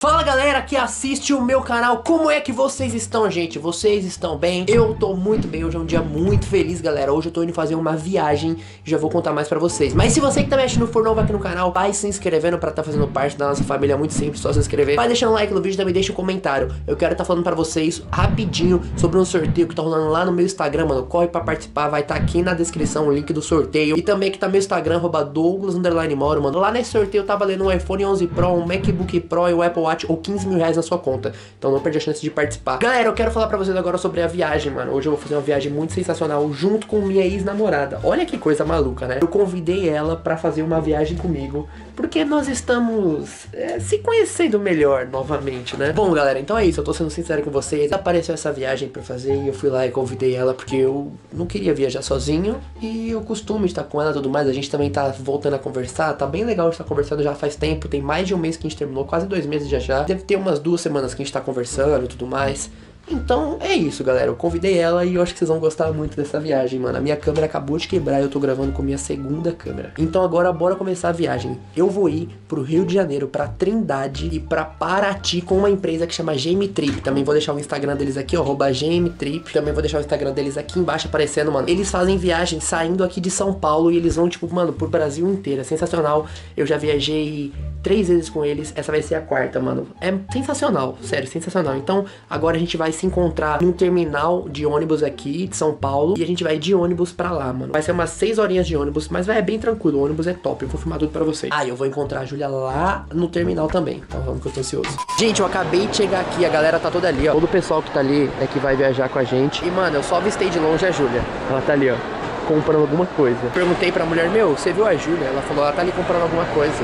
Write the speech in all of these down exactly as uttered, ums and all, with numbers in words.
Fala galera que assiste o meu canal, como é que vocês estão, gente? Vocês estão bem? Eu tô muito bem, hoje é um dia muito feliz, galera. Hoje eu tô indo fazer uma viagem, já vou contar mais pra vocês. Mas se você que tá mexendo for novo aqui no canal, vai se inscrevendo pra tá fazendo parte da nossa família, é muito simples, só se inscrever. Vai deixando um like no vídeo, também deixa um comentário. Eu quero tá falando pra vocês rapidinho sobre um sorteio que tá rolando lá no meu Instagram, mano. Corre pra participar, vai tá aqui na descrição o link do sorteio. E também aqui tá meu Instagram, arroba Douglas underline Moro, mano. Lá nesse sorteio tá valendo um iPhone onze Pro, um MacBook Pro e um Apple Watch ou quinze mil reais na sua conta. Então não perde a chance de participar. Galera, eu quero falar pra vocês agora sobre a viagem, mano. Hoje eu vou fazer uma viagem muito sensacional junto com minha ex-namorada. Olha que coisa maluca, né? Eu convidei ela pra fazer uma viagem comigo, porque nós estamos é, se conhecendo melhor novamente, né? Bom, galera, então é isso. Eu tô sendo sincero com vocês. Apareceu essa viagem pra fazer e eu fui lá e convidei ela porque eu não queria viajar sozinho e eu costumo estar com ela e tudo mais. A gente também tá voltando a conversar. Tá bem legal estar conversando já faz tempo. Tem mais de um mês que a gente terminou, quase dois meses já já. Deve ter umas duas semanas que a gente tá conversando e tudo mais. Então é isso, galera, eu convidei ela e eu acho que vocês vão gostar muito dessa viagem, mano. A minha câmera acabou de quebrar e eu tô gravando com minha segunda câmera. Então agora bora começar a viagem. Eu vou ir pro Rio de Janeiro, pra Trindade e pra Paraty com uma empresa que chama G M Trip. Também vou deixar o Instagram deles aqui, ó, arroba G M Trip. Também vou deixar o Instagram deles aqui embaixo aparecendo, mano. Eles fazem viagem saindo aqui de São Paulo e eles vão, tipo, mano, pro Brasil inteiro. É sensacional. Eu já viajei três vezes com eles, essa vai ser a quarta, mano. É sensacional, sério, sensacional. Então agora a gente vai se encontrar num terminal de ônibus aqui de São Paulo e a gente vai de ônibus pra lá, mano. Vai ser umas seis horinhas de ônibus, mas vai é bem tranquilo, o ônibus é top, eu vou filmar tudo pra vocês. Ah, eu vou encontrar a Júlia lá no terminal também, então vamos que eu tô ansioso. Gente, eu acabei de chegar aqui, a galera tá toda ali, ó. Todo o pessoal que tá ali é que vai viajar com a gente. E, mano, eu só avistei de longe a Júlia. Ela tá ali, ó, comprando alguma coisa. Perguntei pra mulher, meu, você viu a Júlia? Ela falou, ela tá ali comprando alguma coisa.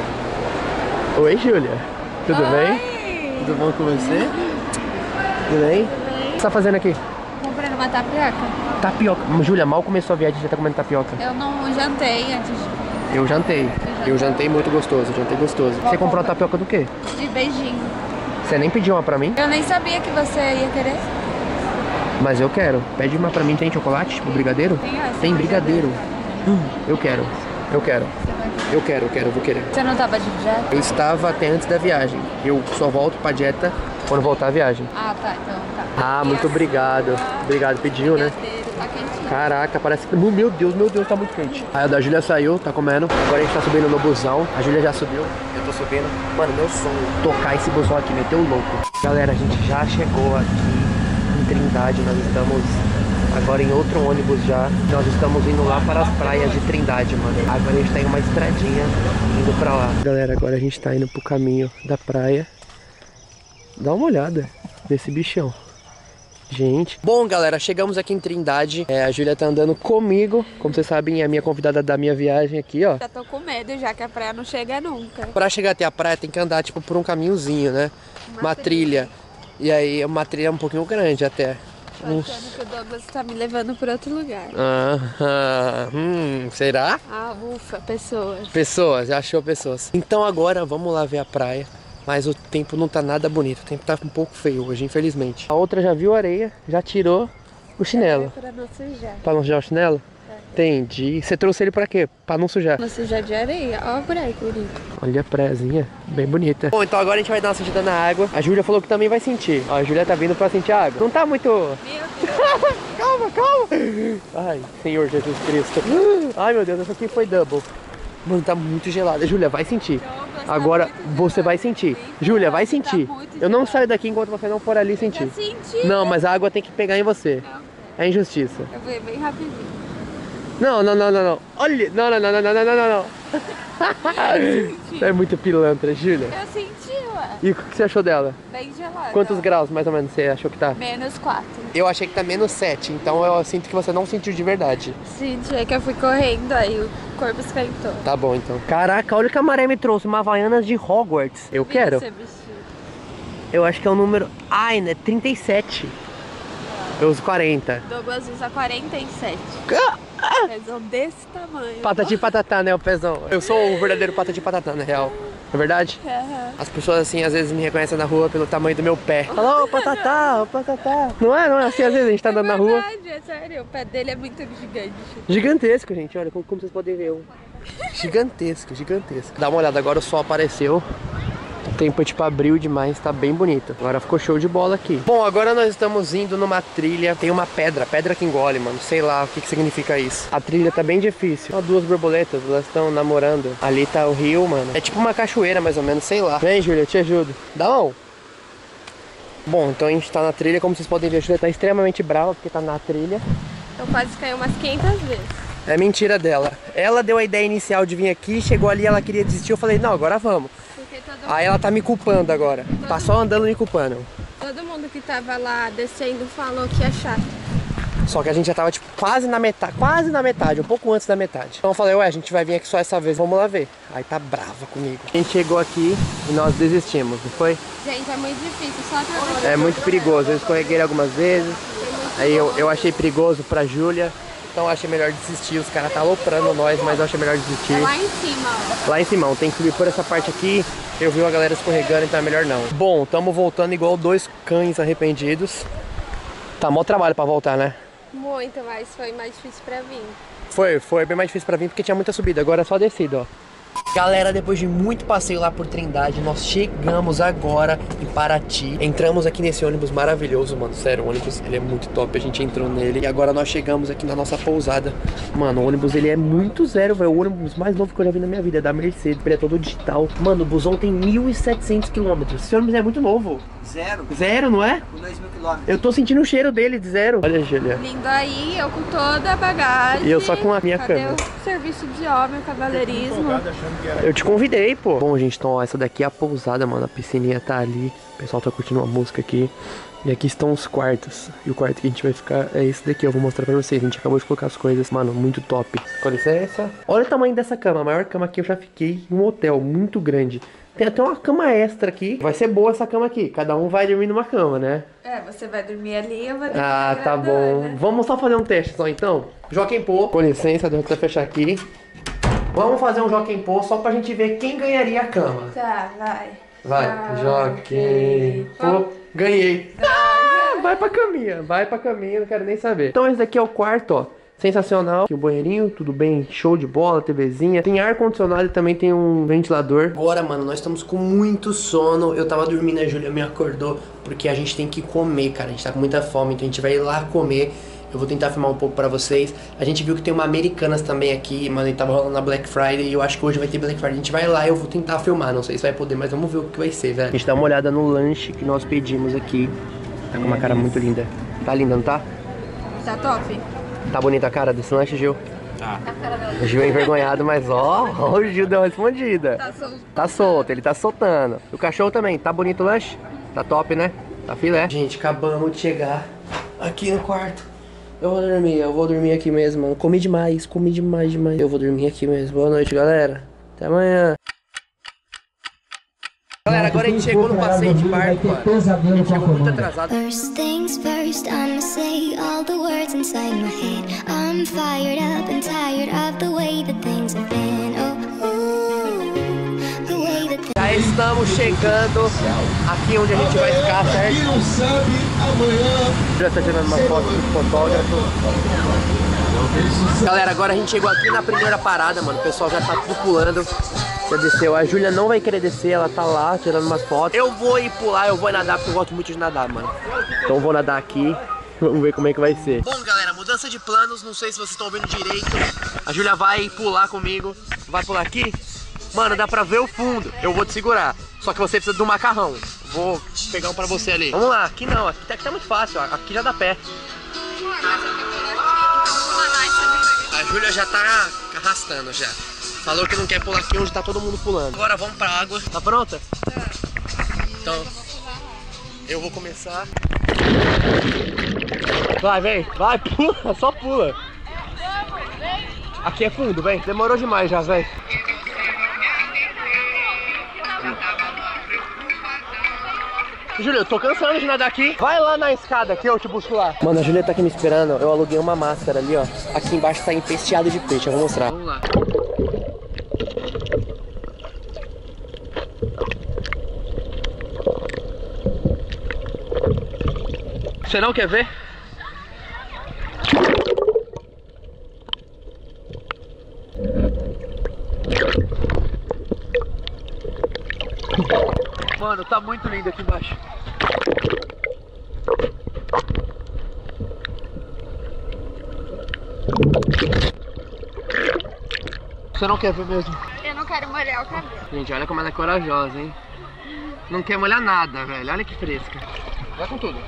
Oi, Júlia. Tudo Oi. bem? Tudo bom com você? Tudo bem? O que você tá fazendo aqui? Comprando uma tapioca. Tapioca. Júlia, mal começou a viagem, já tá comendo tapioca. Eu não jantei antes de... Eu jantei. Eu jantei muito gostoso, jantei gostoso. Você comprou a tapioca do quê? de beijinho. Você nem pediu uma pra mim? Eu nem sabia que você ia querer. Mas eu quero. Pede uma pra mim. Tem chocolate? Tipo brigadeiro? Tem, ó, Tem você brigadeiro. vai Hum, eu quero. Eu quero. Eu quero, eu quero, eu vou querer. Você não tava de dieta? Eu estava até antes da viagem. Eu só volto pra dieta quando voltar a viagem. Ah, tá, então tá. Ah, muito obrigado. Obrigado, pediu, né? Brigadeiro, tá quentinho. Caraca, parece que... Meu Deus, meu Deus, tá muito quente. Aí a da Júlia saiu, tá comendo. Agora a gente tá subindo no busão. A Júlia já subiu, eu tô subindo. Mano, meu sonho, tocar esse busão aqui, meter o louco. Galera, a gente já chegou aqui em Trindade. Nós estamos agora em outro ônibus já. Nós estamos indo lá para as praias de Trindade, mano. Agora a gente tá em uma estradinha indo pra lá. Galera, agora a gente tá indo pro caminho da praia. Dá uma olhada nesse bichão. Gente. Bom, galera, chegamos aqui em Trindade. É, a Júlia tá andando comigo. Como vocês sabem, é a minha convidada da minha viagem aqui, ó. Já tô com medo já que a praia não chega nunca. Pra chegar até a praia tem que andar, tipo, por um caminhozinho, né? Uma, uma trilha. trilha. E aí, uma trilha um pouquinho grande até. Tô achando que o Douglas tá me levando pra outro lugar. Ah, hum, será? Ah, ufa, pessoas. Pessoas, já achou pessoas. Então agora vamos lá ver a praia. Mas o tempo não tá nada bonito. O tempo tá um pouco feio hoje, infelizmente. A outra já viu a areia, já tirou o chinelo. Pra não sujar. Pra não sujar o chinelo? É. Entendi. Você trouxe ele pra quê? Pra não sujar? Não sujar de areia. Ó a praia, que bonito. Olha a praiazinha, bem bonita. Bom, então agora a gente vai dar uma sentida na água. A Júlia falou que também vai sentir. Ó, a Júlia tá vindo pra sentir a água. Não tá muito... Meu Deus. Calma, calma. Ai, Senhor Jesus Cristo. Ai, meu Deus, essa aqui foi double. Mano, tá muito gelada. Júlia, vai sentir. Agora tá você vai sentir. Júlia, vai sentir. Tá eu não saio daqui enquanto você não for ali sentir. Senti. Não, mas a água tem que pegar em você. Não. É injustiça. Eu vou ir bem rapidinho. Não, não, não, não, não. Olha, não, não, não, não, não, não, não, não. Você é muito pilantra, Júlia. Eu senti, ué. E o que você achou dela? Bem gelada. Quantos graus, mais ou menos, você achou que tá? Menos quatro. Eu achei que tá menos sete, então eu sinto que você não sentiu de verdade. Senti, é que eu fui correndo, aí o corpo esquentou. Tá bom, então. Caraca, olha o que a Maré me trouxe, uma Havaianas de Hogwarts. Eu Vi quero. você vestido. Eu acho que é o número... Ai, né? trinta e sete. Eu uso quarenta. Douglas usa quarenta e sete. Ah! Pezão desse tamanho. Patati patatá, né, o pezão. Eu sou o verdadeiro patati patatá, na real. É verdade? Uhum. As pessoas, assim, às vezes me reconhecem na rua pelo tamanho do meu pé. Fala, ô, patatá, ô, patatá. Não é? Não é assim, às vezes a gente tá andando é na rua. verdade, é sério. O pé dele é muito gigante. Gigantesco, gente. Olha, como, como vocês podem ver. Gigantesco, gigantesco. Dá uma olhada, agora o sol apareceu. tempo tipo abriu demais, tá bem bonito. Agora ficou show de bola aqui. Bom, agora nós estamos indo numa trilha. Tem uma pedra, pedra que engole, mano. Sei lá o que que significa isso. A trilha tá bem difícil. Ó, duas borboletas, elas estão namorando. Ali tá o rio, mano. É tipo uma cachoeira, mais ou menos, sei lá. Vem, Júlia, eu te ajudo. Dá mão. Bom, então a gente tá na trilha. Como vocês podem ver, a Júlia tá extremamente brava porque tá na trilha. Eu quase caí umas quinhentas vezes. É mentira dela. Ela deu a ideia inicial de vir aqui, chegou ali, ela queria desistir. Eu falei, não, agora vamos. Aí ela tá me culpando agora. Tá só andando me culpando. Todo mundo que tava lá descendo falou que é chato. Só que a gente já tava tipo quase na metade, quase na metade, um pouco antes da metade. Então eu falei, ué, a gente vai vir aqui só essa vez, vamos lá ver. Aí tá brava comigo. A gente chegou aqui e nós desistimos, não foi? Gente, é muito difícil, só através. É muito perigoso, eu escorreguei algumas vezes. Aí eu, eu achei perigoso pra Júlia. Então eu achei melhor desistir, os caras tá aloprando nós, mas eu achei melhor desistir. É lá em cima, ó. Lá em cima, tem que subir por essa parte aqui. Eu vi a galera escorregando, então é melhor não. Bom, tamo voltando igual dois cães arrependidos. Tá mó trabalho pra voltar, né? Muito, mas foi mais difícil pra vir. Foi, foi bem mais difícil pra vir porque tinha muita subida, agora é só descida, ó. Galera, depois de muito passeio lá por Trindade, nós chegamos agora em Paraty. Entramos aqui nesse ônibus maravilhoso, mano. Sério, o ônibus, ele é muito top. A gente entrou nele e agora nós chegamos aqui na nossa pousada. Mano, o ônibus, ele é muito zero, velho. O ônibus mais novo que eu já vi na minha vida, é da Mercedes. Ele é todo digital. Mano, o busão tem mil e setecentos quilômetros. Esse ônibus é muito novo. Zero. Zero, não é? Com dois mil quilômetros. Eu tô sentindo o cheiro dele de zero. Olha, Júlia. Lindo aí, eu com toda a bagagem. E eu só com a minha Cadê câmera. o serviço de homem, o cavalheirismo? Eu te convidei, pô. Bom, gente, então ó, essa daqui é a pousada, mano. A piscininha tá ali. O pessoal tá curtindo uma música aqui. E aqui estão os quartos. E o quarto que a gente vai ficar é esse daqui. Eu vou mostrar pra vocês. A gente acabou de colocar as coisas. Mano, muito top. Com licença. Olha o tamanho dessa cama. A maior cama que eu já fiquei em um hotel. Muito grande. Tem até uma cama extra aqui. Vai ser boa essa cama aqui. Cada um vai dormir numa cama, né? É, você vai dormir ali, eu vou dormir Ah, tá bom. né? Vamos só fazer um teste só então. Joaquim Pô. Com licença, deixa eu fechar aqui. Vamos fazer um Joaquim Pô só pra gente ver quem ganharia a cama. Tá, vai. Vai, Joaquim Pô. Ganhei. Ah, vai pra caminha, vai pra caminha, não quero nem saber. Então esse daqui é o quarto, ó. Sensacional. Aqui o banheirinho, tudo bem, show de bola, TVzinha. Tem ar-condicionado e também tem um ventilador. Agora, mano, nós estamos com muito sono. Eu tava dormindo, a Júlia me acordou porque a gente tem que comer, cara. A gente tá com muita fome, então a gente vai ir lá comer. Eu vou tentar filmar um pouco pra vocês. A gente viu que tem uma Americanas também aqui, mano, e tava rolando na Black Friday. E eu acho que hoje vai ter Black Friday. A gente vai lá e eu vou tentar filmar. Não sei se vai poder, mas vamos ver o que vai ser, velho. A gente dá uma olhada no lanche que nós pedimos aqui. Tá com uma cara muito linda. Tá linda, não tá? Tá top? Tá bonita a cara desse lanche, Gil? Tá. O Gil é envergonhado, mas ó, ó, o Gil deu uma respondida. Tá solto. Tá solto, ele tá soltando. O cachorro também, tá bonito o lanche? Tá top, né? Tá filé. Gente, acabamos de chegar aqui no quarto. Eu vou dormir, eu vou dormir aqui mesmo, mano. Comi demais, comi demais, demais. Eu vou dormir aqui mesmo. Boa noite, galera. Até amanhã. Galera, agora a gente chegou no passeio de barco, mano. A gente chegou muito atrasado. First things first, I'ma say all the words inside my head. I'm fired up and tired of the way that things have been. Oh, ooh, the way that things... Já estamos chegando aqui onde a gente vai ficar, certo? Quem não sabe, amanhã... Já tá tirando uma foto do fotógrafo. Galera, agora a gente chegou aqui na primeira parada, mano. O pessoal já tá tudo pulando. Já desceu. A Júlia não vai querer descer, ela tá lá tirando umas fotos. Eu vou ir pular, eu vou nadar, porque eu gosto muito de nadar, mano. Então eu vou nadar aqui. Vamos ver como é que vai ser. Bom, galera, mudança de planos. Não sei se vocês estão ouvindo direito. A Júlia vai pular comigo. Vai pular aqui. Mano, dá pra ver o fundo. Eu vou te segurar. Só que você precisa do macarrão. Vou pegar um pra você ali. Vamos lá, aqui não. Aqui tá, aqui tá muito fácil, ó. Aqui já dá pé. A Júlia já tá arrastando já. Falou que não quer pular aqui onde tá todo mundo pulando. Agora vamos pra água. Tá pronta? Tá. Então, eu vou começar. Vai, vem. Vai, pula. Só pula. Aqui é fundo, vem. Demorou demais já, vem. Júlia, eu tô cansando de nadar aqui. Vai lá na escada que eu te busco lá. Mano, a Júlia tá aqui me esperando. Eu aluguei uma máscara ali, ó. Aqui embaixo tá empesteado de peixe, eu vou mostrar. Vamos lá. Você não quer ver? Mano, tá muito lindo aqui embaixo. Você não quer ver mesmo? Eu não quero molhar o cabelo. Gente, olha como ela é corajosa, hein? Não quer molhar nada, velho. Olha que fresca. Vai com tudo.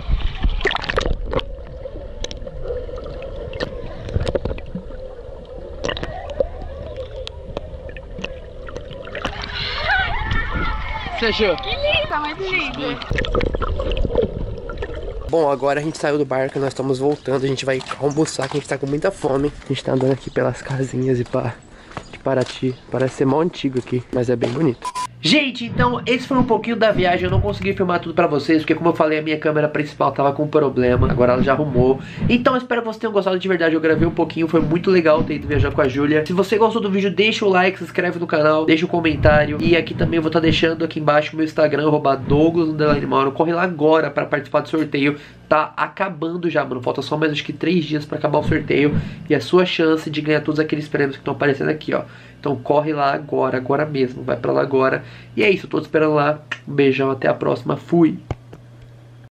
Você achou? Que lindo, tá muito lindo. Bom, agora a gente saiu do barco, nós estamos voltando, a gente vai almoçar, que a gente tá com muita fome. A gente tá andando aqui pelas casinhas e pá, de Paraty. Parece ser mó antigo aqui, mas é bem bonito. Gente, então esse foi um pouquinho da viagem. Eu não consegui filmar tudo pra vocês, porque como eu falei, a minha câmera principal tava com problema. Agora ela já arrumou. Então eu espero que vocês tenham gostado de verdade. Eu gravei um pouquinho, foi muito legal ter ido viajar com a Júlia. Se você gostou do vídeo, deixa o like, se inscreve no canal, deixa o comentário. E aqui também eu vou estar deixando aqui embaixo o meu Instagram, arroba Douglas underline Mauro. Corre lá agora pra participar do sorteio. Tá acabando já, mano. Falta só mais acho que três dias pra acabar o sorteio. E a sua chance de ganhar todos aqueles prêmios que estão aparecendo aqui, ó. Então corre lá agora, agora mesmo. Vai pra lá agora. E é isso, eu tô te esperando lá. Um beijão, até a próxima. Fui!